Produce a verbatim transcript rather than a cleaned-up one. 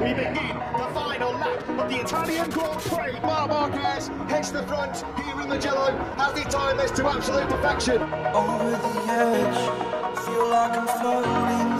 we begin the final lap of the Italian Grand Prix. Marc Marquez heads to the front here in Mugello as they time this to absolute perfection. Over the edge, feel like I'm floating